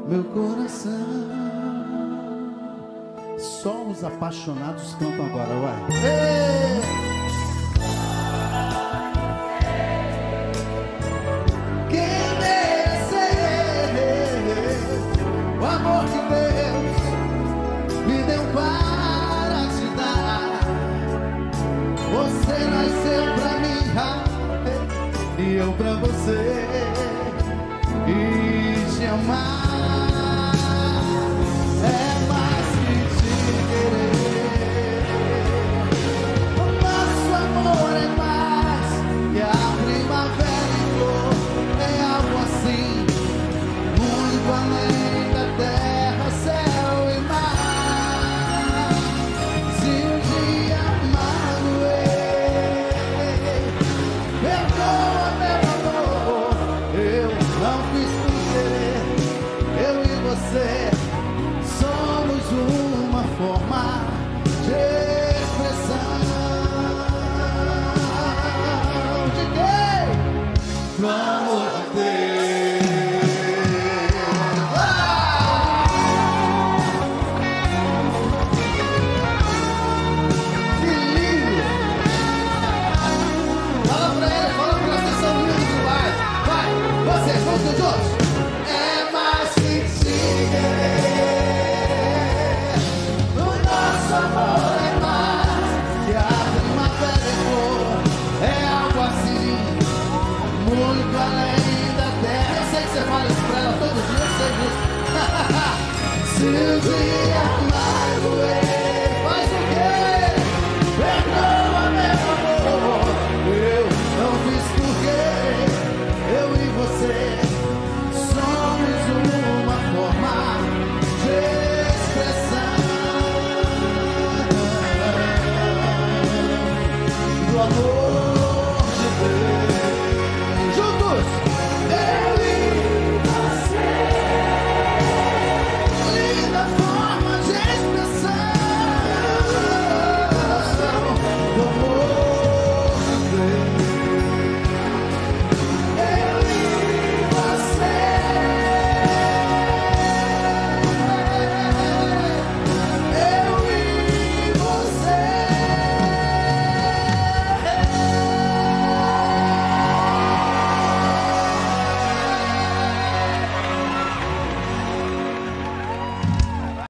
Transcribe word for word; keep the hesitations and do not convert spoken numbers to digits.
meu coração. Só os apaixonados cantam agora, vai. Ei! Quem merecer o amor que Deus me deu para te dar? Você nasceu pra mim e eu pra você e te amar. Somos uma forma de expressão de quem? Do amor de Deus. Ah! Que lindo! Fala pra ele, fala pra eles que são lindos demais. Vai, vocês, vamos juntos. Muito além da terra. Eu sei que você fala isso pra ela todo dia, eu sei disso. Se um dia